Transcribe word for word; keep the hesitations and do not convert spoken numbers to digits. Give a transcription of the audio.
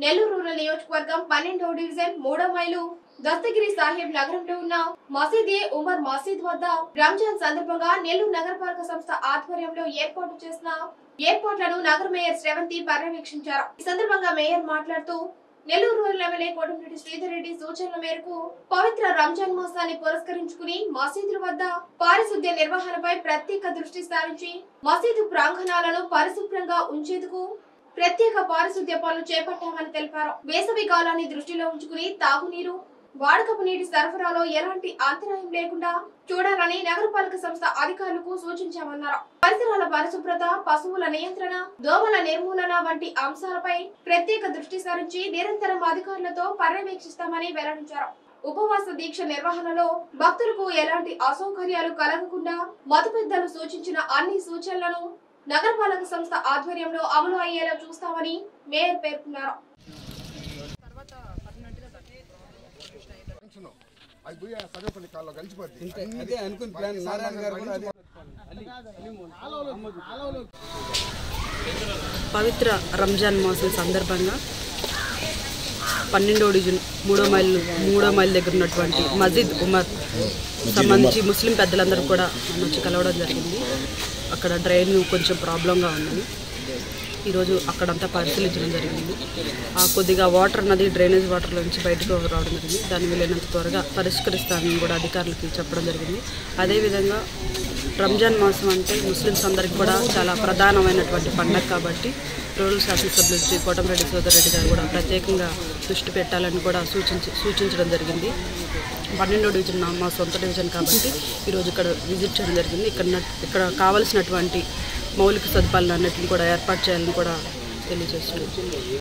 Nellore rural నియోజకవర్గం పన్నెండవ division మూడవ మైలు దస్తగిరి సాహెబ్ నగరంలో ఉన్న మసీద్ ఏ ఉమర్ మసీద్ వద్ద రంజాన్ సందర్భంగా నెల్లూరు నగరపాలక సంస్థ ఆధ్వర్యంలో ఏర్పాటు చేసిన ఏర్పాట్లను నగర మేయర్ శ్రవంతి పర్యవేక్షించారు. ఈ సందర్భంగా మేయర్ మాట్లాడుతూ నెల్లూరు రూరల్ ఎమ్మెల్యే కోటమిరెడ్డి శ్రీధర్ రెడ్డి సూచనల మేరకు పవిత్ర రంజాన్ మాసాన్ని పురస్కరించుకుని మసీదుల వద్ద పారిశుద్ధ్య నిర్వహణపై ప్రత్యేక దృష్టి సారించి మసీదు ప్రాంగణాలను పరిశుభ్రంగా ఉంచేందుకు ప్రత్యేక పారిశుద్ధ్య పనులు చేపట్టామని తెలిపారు. వేసవి కాలాన్ని దృష్టిలో ఉంచుకుని తాగునీరు, వాడకపు నీటి సరఫరాలో ఎలాంటి అంతరాయం లేకుండా చూడాలని నగరపాలక సంస్థ అధికారులకు సూచించామన్నారు. పరిసరాల పరిశుభ్రత, పశువుల నియంత్రణ, దోమల నిర్మూలన వంటి అంశాలపై ప్రత్యేక దృష్టి సారించి నిరంతరం అధికారులతో పర్యవేక్షిస్తామని వెల్లడించారు. ఉపవాస దీక్ష నిర్వహణలో భక్తులకు ఎలాంటి అసౌకర్యాలు కలగకుండా మత పెద్దలు సూచించిన అన్ని సూచనలను నగరపాలక సంస్థ ఆధ్వర్యంలో అమలు అయ్యేలా చూస్తామని మేయర్ పేర్కొన్నారు. పవిత్ర రంజాన్ మాసం సందర్భంగా పన్నెండో డివిజన్ మూడో మైలు మూడో మైల్ దగ్గర ఉన్నటువంటి మసీద్ ఉమర్ సంబంధించి ముస్లిం పెద్దలందరూ కూడా నన్ను వచ్చి కలవడం జరిగింది. అక్కడ డ్రైన్ కొంచెం ప్రాబ్లంగా ఉంది. ఈరోజు అక్కడంతా పరిశీలించడం జరిగింది. ఆ కొద్దిగా వాటర్ అన్నది డ్రైనేజ్ వాటర్ నుంచి బయటకు రావడం జరిగింది. దాన్ని వీలైనంత త్వరగా పరిష్కరిస్తానని కూడా అధికారులకి చెప్పడం జరిగింది. అదేవిధంగా రంజాన్ మాసం అంటే ముస్లిమ్స్ అందరికీ కూడా చాలా ప్రధానమైనటువంటి పండగ కాబట్టి రూరల్ శాసనసభ్యులు శ్రీ కోటమిరెడ్డి శ్రీధర్ రెడ్డి గారు కూడా ప్రత్యేకంగా దృష్టి పెట్టాలని కూడా సూచించి సూచించడం జరిగింది. పన్నెండో డివిజన్ మా సొంత డివిజన్ కాబట్టి ఈరోజు ఇక్కడ విజిట్ చేయడం జరిగింది. ఇక్కడ ఇక్కడ కావలసినటువంటి మౌలిక సదుపాయాలన్నింటినీ కూడా ఏర్పాటు చేయాలని కూడా తెలియజేస్తున్నాం.